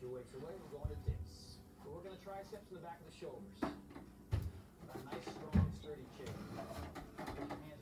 your weights away. We're going to dips. We're working the triceps and the back of the shoulders. A nice, strong, sturdy chair. Put your hands